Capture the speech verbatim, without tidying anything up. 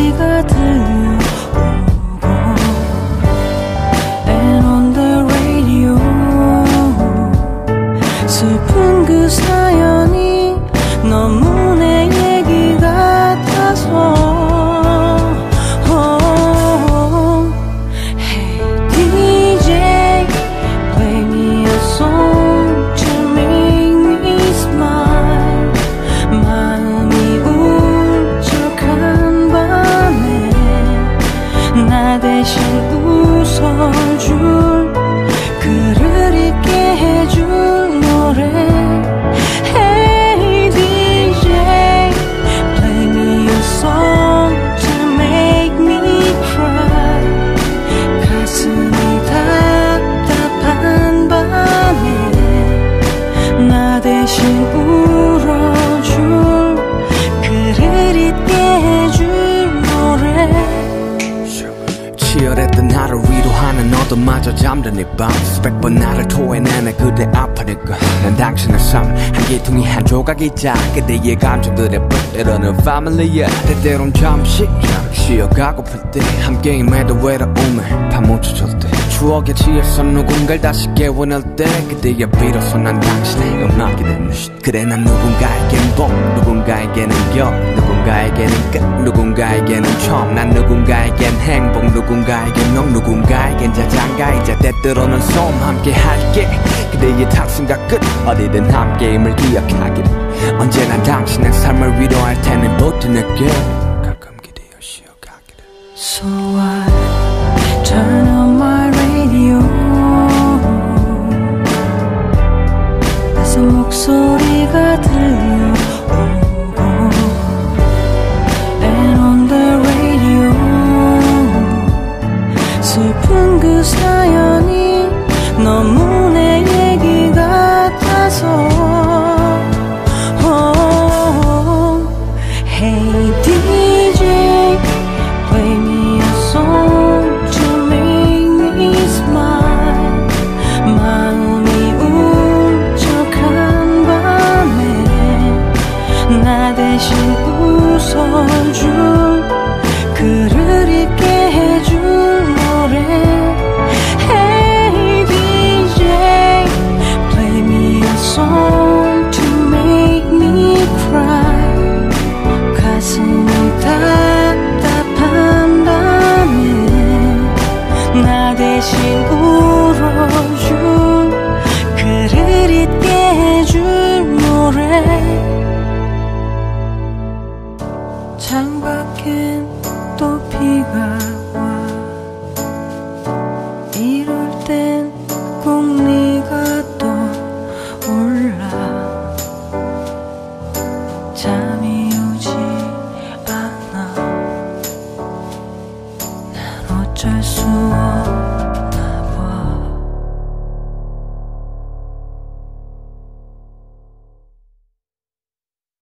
목소리가 들려오고 And on the radio 슬픈 그 사연이 너무 내 얘기 같아서 나 대신 웃어줄 그를 잊게 해줄 노래 Hey 디제이 play me a song to make me cry 가슴이 답답한 밤에 나 대신 울어줄 그를 잊게 해줄 노래 치열했던 하루 위로하는 너도마저 잠든 이 밤 수백 번 나를 토해내네 그대 아파니까 난 당신의 삶 한 기둥이 한 조각이자 그대의 감정들의 때로는 패밀리야 때때론 잠시 쉬어가고플 때 함께임에도 외로움에 파묻혀질 때 추억에 취해서 누군가를 다시 깨워낼 때 그때야 비로소 난 당신의 음악이 됐네 그래 난 누군가에겐 봄 누군가에게는 겨울 누군가에게는 끝 누군가에게는 처음 난 누군가에겐 행복 누군가에겐 너 누군가에겐 자장가이자 때때로는 소음 함께 할게 그대의 탁심과 끝 어디든 함께임을 기억하기를 언제나 당신의 삶을 위로할 테니 모든 내게 가끔 기대어 쉬어가기를 So I turn on my radio 그래서 목소리가 들려오고 And on the radio 슬픈 그 사연이 너무 내 얘기 같아서 oh, Hey 디제이 play me a song to make me smile 마음이 울적한 밤에 나 대신 웃어줄 그를 잊게 해줄 노래 Hey 디제이 play me a song to make me cry 가슴이 답답한 밤에 나 대신 울어줄 그를 잊게 해줄 노래 창밖엔 또 비가 와 이럴 땐 꼭 네가 떠올라 잠이 오지 않아 난 어쩔 수 없